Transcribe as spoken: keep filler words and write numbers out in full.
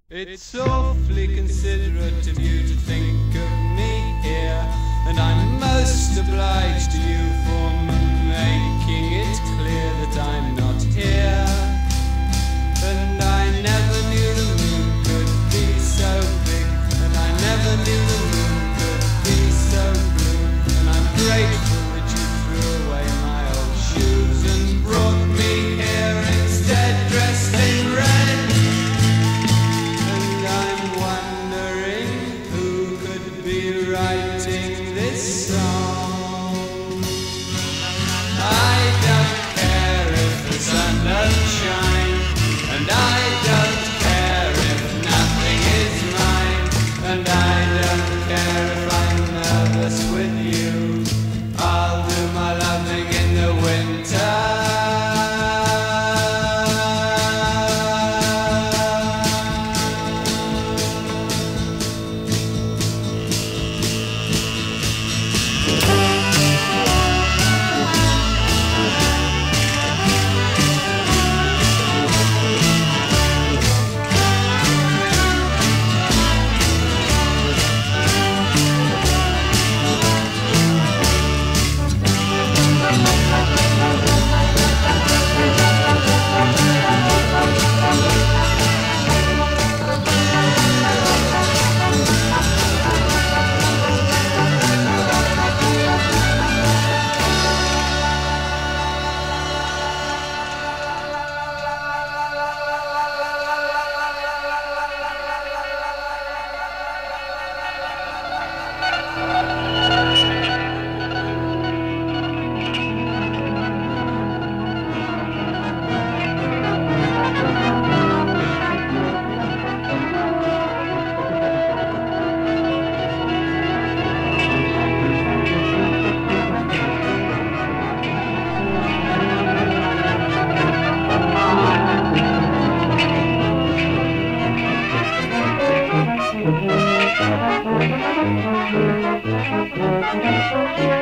It's awfully considerate of you to think of me here, and I'm most obliged to you for making it clear that I'm not here. And I never knew the moon could be so big, and I never knew the moon could be so blue, and I'm grateful that you threw away my old shoes and brought me here instead dressed in red. Writing this song, I don't care if the sun doesn't shine, and I don't care if nothing is mine, and I don't care if I'm nervous with you. I'll do my loving in the winter. Thank you.